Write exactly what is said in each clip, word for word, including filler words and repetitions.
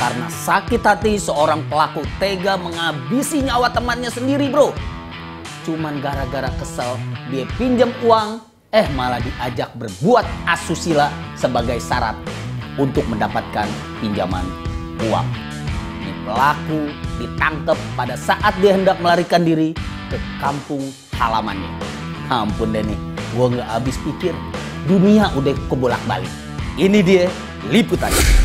Karena sakit hati seorang pelaku tega menghabisi nyawa temannya sendiri, bro. Cuman gara-gara kesel dia pinjam uang, eh malah diajak berbuat asusila sebagai syarat untuk mendapatkan pinjaman uang. Ini pelaku ditangkap pada saat dia hendak melarikan diri ke kampung halamannya. Ampun deh nih, gue nggak habis pikir. Dunia udah kebolak-balik. Ini dia liputannya.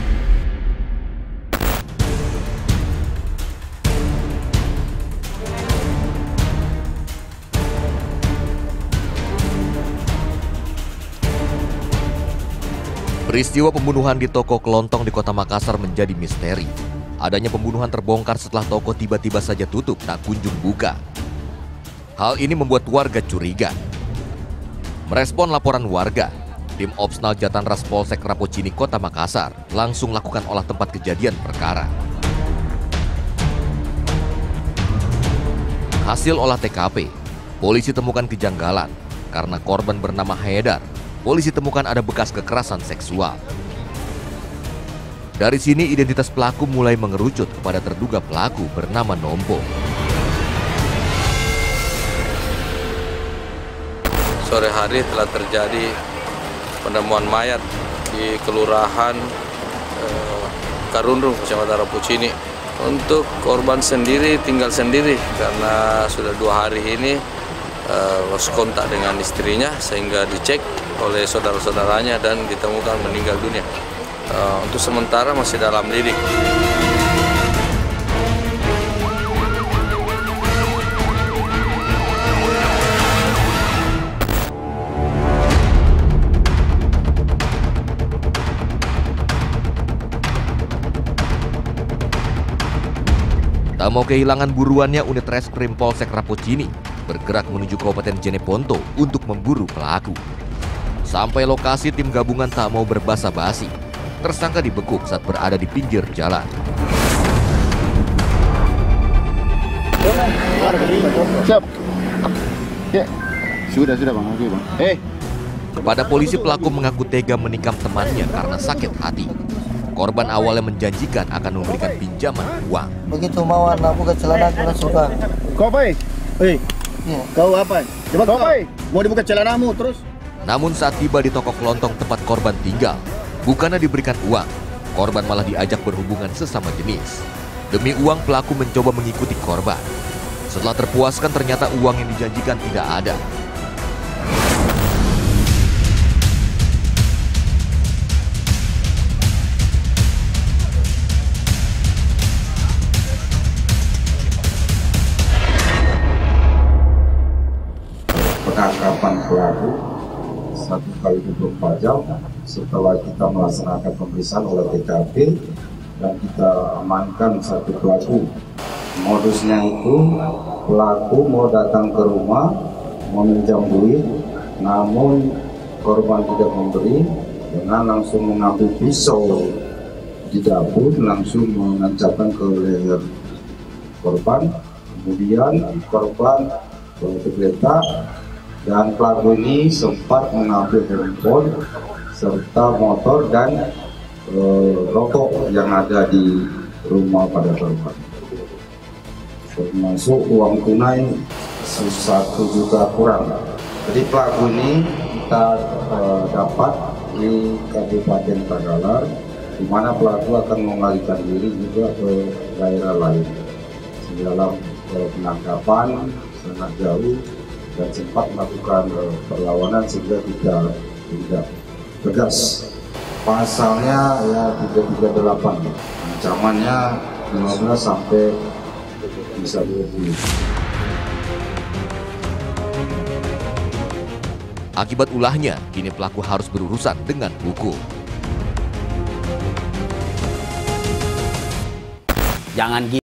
Peristiwa pembunuhan di toko kelontong di Kota Makassar menjadi misteri. Adanya pembunuhan terbongkar setelah toko tiba-tiba saja tutup tak kunjung buka. Hal ini membuat warga curiga. Merespon laporan warga, tim Opsnal Jatanras Polsek Rapocini Kota Makassar langsung lakukan olah tempat kejadian perkara. Hasil olah T K P, polisi temukan kejanggalan karena korban bernama Haidar. Polisi temukan ada bekas kekerasan seksual. Dari sini identitas pelaku mulai mengerucut kepada terduga pelaku bernama Nompo. Sore hari telah terjadi penemuan mayat di Kelurahan eh, Karundung, Kecamatan Rapocini. Untuk korban sendiri tinggal sendiri karena sudah dua hari ini eh, lost kontak dengan istrinya sehingga dicek oleh saudara-saudaranya dan ditemukan meninggal dunia. Uh, untuk sementara masih dalam lidik. Tak mau kehilangan buruannya, unit Reskrim Polsek Rapocini bergerak menuju Kabupaten Jeneponto untuk memburu pelaku. Sampai lokasi, tim gabungan tak mau berbasa-basi. Tersangka dibekuk saat berada di pinggir jalan. Siap. Ya. Sudah, sudah bang. Oke bang. Eh. Kepada polisi, pelaku mengaku tega menikam temannya karena sakit hati. Korban awalnya menjanjikan akan memberikan pinjaman uang. Begitu mau anak buka celana aku langsung suka. Kau apa? Eh. Ya. Kau apa? Coba kau apa? Mau dibuka celanamu terus? Namun saat tiba di toko kelontong tempat korban tinggal, bukannya diberikan uang, korban malah diajak berhubungan sesama jenis. Demi uang, pelaku mencoba mengikuti korban. Setelah terpuaskan, ternyata uang yang dijanjikan tidak ada. Penangkapan pelaku satu kali dua puluh empat jam setelah kita melaksanakan pemeriksaan oleh T K P dan kita amankan satu pelaku. Modusnya itu pelaku mau datang ke rumah meminjam duit, namun korban tidak memberi, dengan langsung mengambil pisau di dapur langsung menancapkan ke leher korban. Kemudian korban tergeletak. Dan pelaku ini sempat mengambil handphone serta motor dan e, rokok yang ada di rumah pada korban. Termasuk uang tunai satu juta kurang. Jadi pelaku ini kita e, dapat di Kabupaten Tagalar, di mana pelaku akan mengalihkan diri juga ke daerah lain. Dalam e, penangkapan sangat jauh dan sempat melakukan uh, perlawanan sehingga kita tidak tegas. Pasalnya ya tiga tiga delapan, ancamannya lima belas sampai bisa dua puluh. Akibat ulahnya, kini pelaku harus berurusan dengan hukum. Jangan gitu.